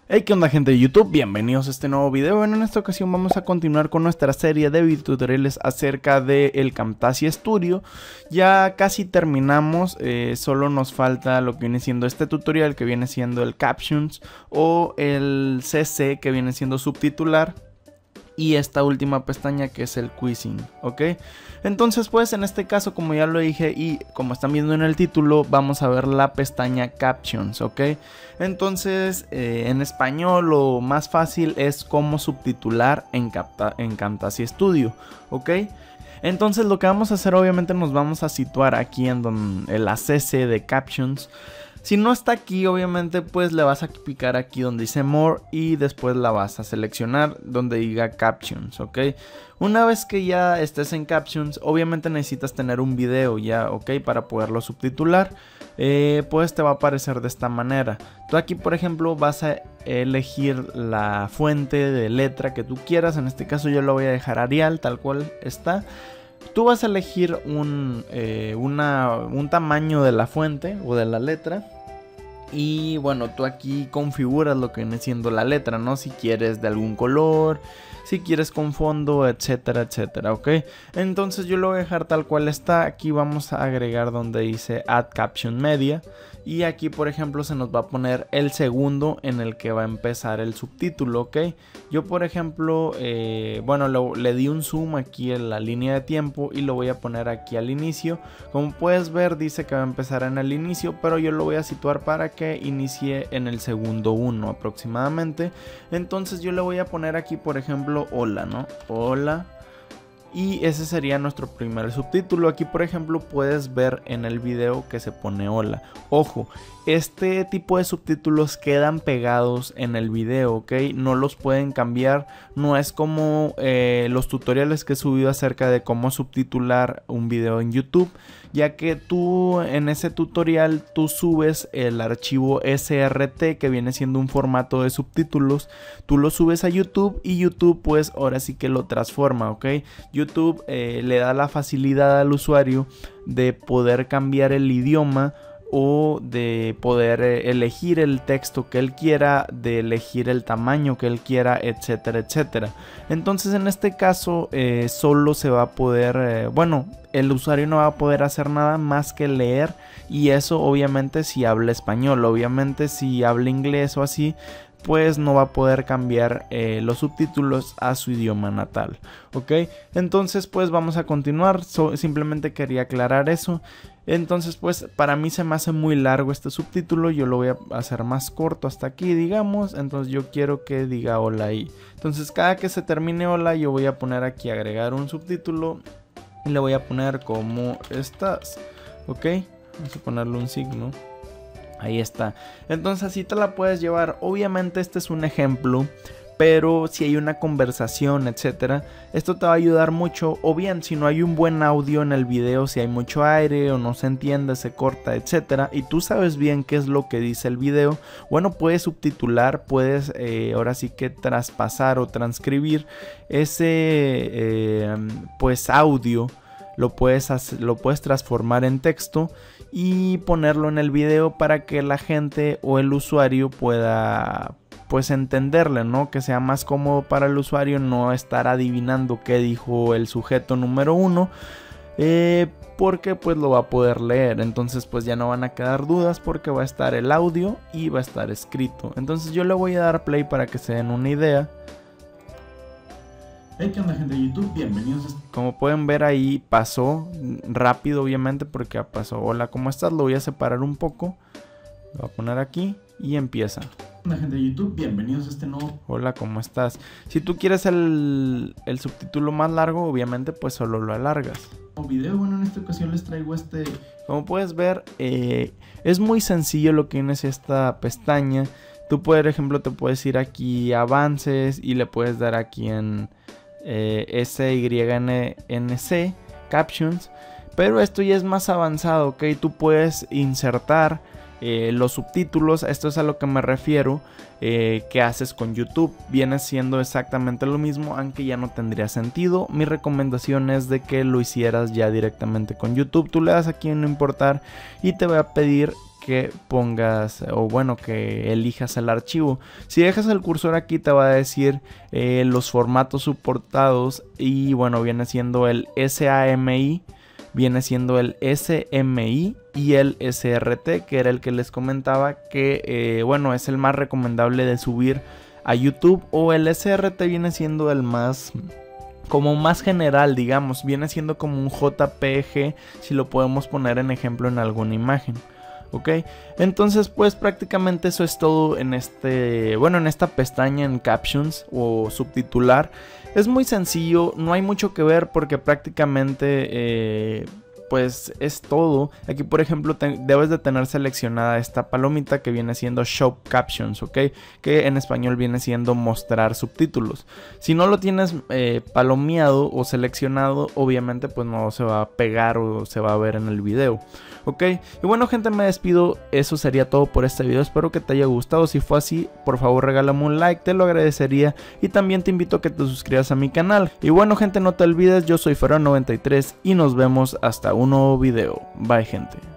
Hey, ¿qué onda, gente de YouTube? Bienvenidos a este nuevo video. Bueno, en esta ocasión vamos a continuar con nuestra serie de videotutoriales acerca del Camtasia Studio. Ya casi terminamos, solo nos falta lo que viene siendo este tutorial, que viene siendo el Captions, o el CC, que viene siendo subtitular, y esta última pestaña que es el Quizzing, ¿ok? Entonces pues en este caso, como ya lo dije y como están viendo en el título, vamos a ver la pestaña Captions, ¿ok? Entonces en español lo más fácil es cómo subtitular en Camtasia Studio, ¿ok? Entonces lo que vamos a hacer, obviamente nos vamos a situar aquí en la CC de Captions. Si no está aquí, obviamente pues le vas a picar aquí donde dice More y después la vas a seleccionar donde diga Captions, ¿ok? Una vez que ya estés en Captions, obviamente necesitas tener un video ya, ¿ok? Para poderlo subtitular, pues te va a aparecer de esta manera. Tú aquí, por ejemplo, vas a elegir la fuente de letra que tú quieras. En este caso yo lo voy a dejar Arial, tal cual está. Tú vas a elegir un tamaño de la fuente o de la letra. Y bueno, tú aquí configuras lo que viene siendo la letra, ¿no? Si quieres de algún color, si quieres con fondo, etcétera, etcétera, ¿ok? Entonces yo lo voy a dejar tal cual está. Aquí vamos a agregar donde dice Add Caption Media. Y aquí, por ejemplo, se nos va a poner el segundo en el que va a empezar el subtítulo, ¿ok? Yo, por ejemplo, bueno, le di un zoom aquí en la línea de tiempo y lo voy a poner aquí al inicio. Como puedes ver, dice que va a empezar en el inicio, pero yo lo voy a situar para que inicie en el segundo 1 aproximadamente. Entonces yo le voy a poner aquí, por ejemplo, hola, ¿no? Hola. Y ese sería nuestro primer subtítulo. Aquí, por ejemplo, puedes ver en el video que se pone hola. Ojo, este tipo de subtítulos quedan pegados en el video, ¿ok? No los pueden cambiar. No es como los tutoriales que he subido acerca de cómo subtitular un video en YouTube, ya que tú en ese tutorial tú subes el archivo SRT, que viene siendo un formato de subtítulos. Tú lo subes a YouTube y YouTube pues ahora sí que lo transforma, ¿ok? YouTube le da la facilidad al usuario de poder cambiar el idioma o de poder elegir el texto que él quiera, de elegir el tamaño que él quiera, etcétera, etcétera. Entonces en este caso solo se va a poder, bueno, el usuario no va a poder hacer nada más que leer, y eso obviamente si habla español. Obviamente si habla inglés o así, pues no va a poder cambiar los subtítulos a su idioma natal, ¿ok? Entonces pues vamos a continuar, simplemente quería aclarar eso. Entonces pues para mí se me hace muy largo este subtítulo, yo lo voy a hacer más corto hasta aquí, digamos. Entonces yo quiero que diga hola ahí. Entonces cada que se termine hola, yo voy a poner aquí agregar un subtítulo y le voy a poner ¿cómo estás? ¿Ok? Vamos a ponerle un signo. Ahí está. Entonces así te la puedes llevar. Obviamente este es un ejemplo, pero si hay una conversación, etcétera, esto te va a ayudar mucho. O bien si no hay un buen audio en el video, si hay mucho aire o no se entiende, se corta, etcétera, y tú sabes bien qué es lo que dice el video, bueno, puedes subtitular, puedes ahora sí que traspasar o transcribir ese pues audio. Lo puedes transformar en texto y ponerlo en el video para que la gente o el usuario pueda pues entenderle, ¿no? Que sea más cómodo para el usuario no estar adivinando qué dijo el sujeto número 1, porque pues lo va a poder leer. Entonces pues ya no van a quedar dudas porque va a estar el audio y va a estar escrito. Entonces yo le voy a dar play para que se den una idea. Hey, ¿qué onda, gente de YouTube? Bienvenidos. Como pueden ver ahí pasó rápido, obviamente, porque pasó hola, ¿cómo estás? Lo voy a separar un poco. Lo voy a poner aquí y empieza. Hola, gente de YouTube, bienvenidos a este nuevo... Hola, ¿cómo estás? Si tú quieres el subtítulo más largo, obviamente pues solo lo alargas. Video. Bueno, en esta ocasión les traigo este... Como puedes ver, es muy sencillo lo que viene es esta pestaña. Tú, por ejemplo, te puedes ir aquí a avances y le puedes dar aquí en... SYNC Captions, pero esto ya es más avanzado, ¿ok? Tú puedes insertar los subtítulos. Esto es a lo que me refiero, que haces con YouTube. Viene siendo exactamente lo mismo, aunque ya no tendría sentido. Mi recomendación es de que lo hicieras ya directamente con YouTube. Tú le das aquí en no importar y te va a pedir que pongas, o bueno, que elijas el archivo. Si dejas el cursor aquí te va a decir los formatos soportados y bueno, viene siendo el SAMI, viene siendo el SMI y el SRT, que era el que les comentaba que bueno, es el más recomendable de subir a YouTube, o el SRT viene siendo el más general, digamos, viene siendo como un JPG, si lo podemos poner en ejemplo en alguna imagen. Ok, entonces pues prácticamente eso es todo en en esta pestaña en Captions o subtitular. Es muy sencillo, no hay mucho que ver porque prácticamente pues es todo. Aquí por ejemplo debes de tener seleccionada esta palomita que viene siendo Show Captions, ok, que en español viene siendo mostrar subtítulos. Si no lo tienes palomeado o seleccionado, obviamente pues no se va a pegar o se va a ver en el video. Ok, y bueno gente, me despido, eso sería todo por este video, espero que te haya gustado. Si fue así, por favor regálame un like, te lo agradecería, y también te invito a que te suscribas a mi canal. Y bueno gente, no te olvides, yo soy Feron93 y nos vemos hasta un nuevo video. Bye gente.